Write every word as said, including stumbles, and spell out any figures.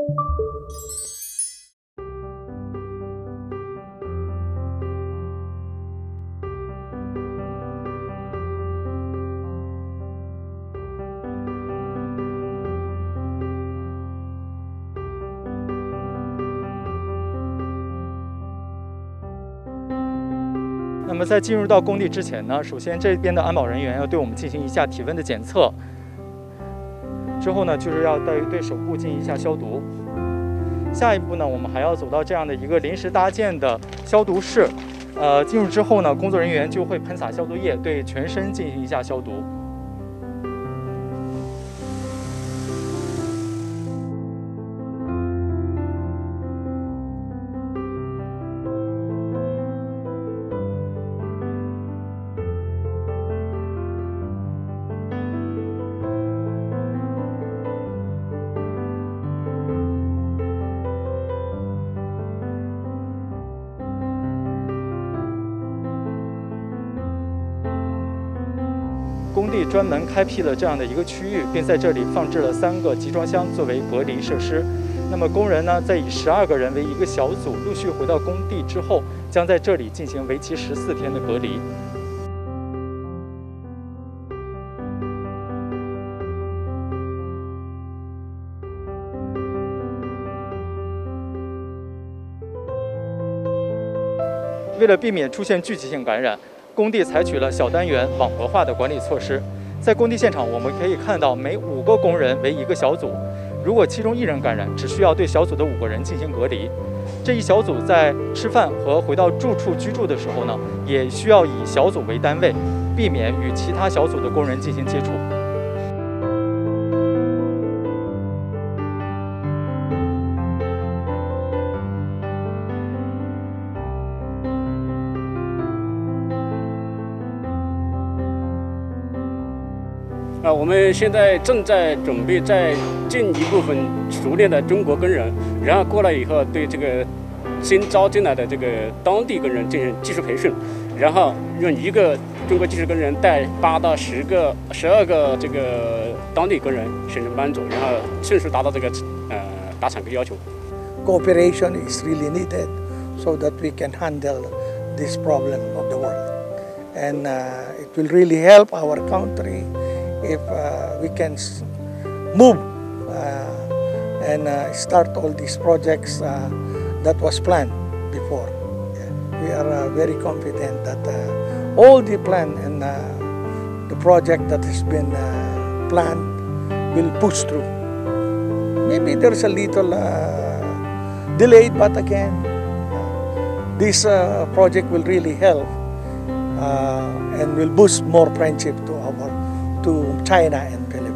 那么在进入到工地之前呢，首先这边的安保人员要对我们进行一下体温的检测，之后呢就是要对对手部进行一下消毒。下一步呢，我们还要走到这样的一个临时搭建的消毒室，呃，进入之后呢，工作人员就会喷洒消毒液，对全身进行一下消毒。工地专门开辟了这样的一个区域，并在这里放置了三个集装箱作为隔离设施。那么工人呢，在以十二个人为一个小组，陆续回到工地之后，将在这里进行为期十四天的隔离。为了避免出现聚集性感染，工地采取了小单元网格化的管理措施。在工地现场，我们可以看到每五个工人为一个小组，如果其中一人感染，只需要对小组的五个人进行隔离。这一小组在吃饭和回到住处居住的时候呢，也需要以小组为单位，避免与其他小组的工人进行接触。 啊，我们现在正在准备再进一部分熟练的中国工人，然后过来以后对这个新招进来的这个当地工人进行技术培训，然后用一个中国技术工人带八到十个、十二个这个当地工人形成班组，然后迅速达到这个呃达产科要求。 Cooperation is really needed so that we can handle this problem of the world, and uh, it will really help our country if uh, we can move uh, and uh, start all these projects uh, that was planned before. Yeah. We are uh, very confident that uh, all the plan and uh, the project that has been uh, planned will push through. Maybe there's a little uh, delayed, but again, uh, this uh, project will really help uh, and will boost more friendship to our to China and Philippines.